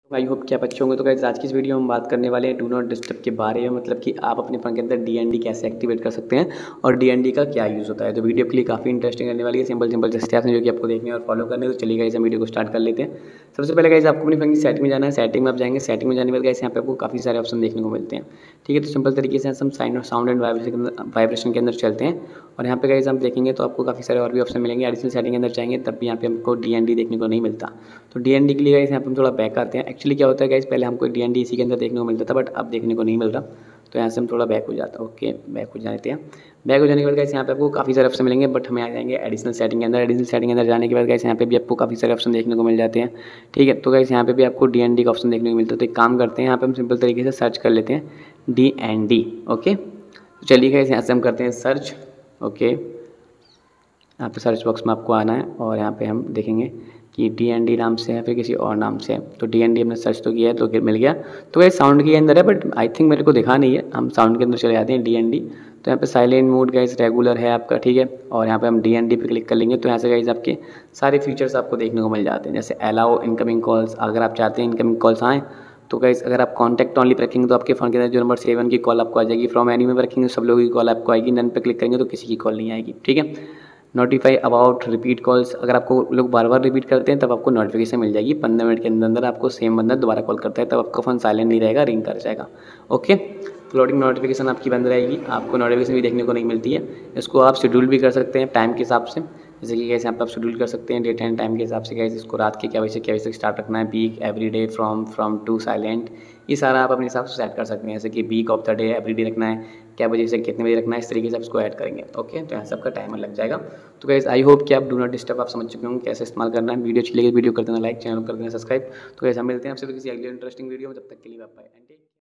I hope कि आप अच्छे होंगे। तो गाइस आज की इस वीडियो में हम बात करने वाले हैं डू नॉट डिस्टर्ब के बारे में, मतलब कि आप अपने फ़ोन के अंदर डीएनडी कैसे एक्टिवेट कर सकते हैं और डीएनडी का क्या यूज़ होता है। तो वीडियो के लिए काफ़ी इंटरेस्टिंग रहने वाली है। सिंपल सिंपल से स्टेप्स हैं जो कि आपको देखने और फॉलो करने हैं। तो चलिए गाइस हम वीडियो को स्टार्ट कर लेते हैं। सबसे पहले गाइस आपको अपनी फ़ोन की सेटिंग में जाना है। सेटिंग में आप जाएंगे, सेटिंग में जाने के बाद गाइस यहाँ पे आपको काफ़ी सारे ऑप्शन देखने को मिलते हैं। ठीक है, तो सिंपल तरीके से हम साउंड एंड वाइब्रेशन के अंदर चलते हैं और यहाँ पे गाइस हम देखेंगे तो आपको काफ़ी सारे और भी ऑप्शन मिलेंगे। एडिशनल सेटिंग के अंदर जाएंगे तब भी यहाँ पे हमको डीएनडी देखने को नहीं मिलता। तो डीएनडी के लिए गाइस यहाँ पे हम थोड़ा बैक आते हैं। एक्चुअली क्या होता है गाइस, पहले हमको डीएनडी इसी के अंदर देखने को मिलता था, बट अब देखने को नहीं मिल रहा। तो यहाँ से हम थोड़ा बैक हो जाता है। ओके, बैक हो जाते हैं। बैक हो जाने के बाद गाइस यहाँ पे आपको काफ़ी सारे ऑप्शन मिलेंगे, बट हमें आ जाएंगे एडिशनल सेटिंग के अंदर। एडिशनल सेटिंग के अंदर जाने के बाद गाइस यहाँ पे भी आपको काफ़ी सारे ऑप्शन देखने को मिल जाते हैं। ठीक है, तो गाइस यहाँ पे भी आपको डीएनडी का ऑप्शन देखने को मिलता है। तो एक काम करते हैं, यहाँ पे हम सिंपल तरीके से सर्च कर लेते हैं डीएनडी। ओके, तो चलिए गाइस यहाँ से हम करते हैं सर्च। ओके, यहाँ पे सर्च बॉक्स में आपको आना है और यहाँ पे हम देखेंगे कि डीएनडी नाम से है फिर किसी और नाम से है। तो डीएनडी हमने सर्च तो किया है तो मिल गया। तो ये साउंड के अंदर है, बट आई थिंक मेरे को दिखा नहीं है। हम साउंड के अंदर चले जाते हैं डीएनडी। तो यहाँ पे साइलेंट मोड गाइस रेगुलर है आपका। ठीक है, और यहाँ पे हम डीएनडी पे क्लिक कर लेंगे तो यहाँ से गाइस आपके सारे फीचर्स आपको देखने को मिल जाते हैं, जैसे अलाउ इनकमिंग कॉल्स। अगर आप चाहते हैं इनकमिंग कॉल्स आएँ तो गाइस अगर आप कॉन्टैक्ट ऑनली पे रखेंगे तो आपके फ़ोन के अंदर जो नंबर 7 की कॉल आपको आ जाएगी। फ्रॉम एनी में रखेंगे सब लोगों की कॉल आपको आएगी। नन पे क्लिक करेंगे तो किसी की कॉल नहीं आएगी। ठीक है, नोटिफाई अबाउट रिपीट कॉल्स। अगर आपको लोग बार बार रिपीट करते हैं तब आपको नोटिफिकेशन मिल जाएगी। 15 मिनट के अंदर अंदर आपको सेम बंदा दोबारा कॉल करता है तब आपका फ़ोन साइलेंट नहीं रहेगा, रिंग कर जाएगा। ओके, फ्लोटिंग नोटिफिकेशन आपकी बंद रहेगी, आपको नोटिफिकेशन भी देखने को नहीं मिलती है। इसको आप शेड्यूल भी कर सकते हैं टाइम के हिसाब से, जैसे कि कैसे आप शेड्यूल कर सकते हैं डेट एंड टाइम के हिसाब से। कैसे इसको रात के क्या बजे से क्या बजे तक स्टार्ट रखना है, week, everyday, from to silent, ये सारा आप अपने हिसाब से सेट कर सकते हैं। जैसे कि week of the day, everyday रखना है, क्या बजे से कितने बजे रखना है, इस तरीके से आप इसको ऐड करेंगे। ओके, तो यहाँ से आपका टाइमर लग जाएगा। तो गाइस आई होप कि आप डू नॉट डिस्टर्ब आप समझ चुके होंगे कैसे इस्तेमाल करना है। वीडियो अच्छी लगी वीडियो कर देना लाइक, चैनल कर देना सब्सक्राइब। तो गाइस हम मिलते हैं आपसे किसी अगले इंटरेस्टिंग वीडियो में, तब तक के लिए बाय बाय।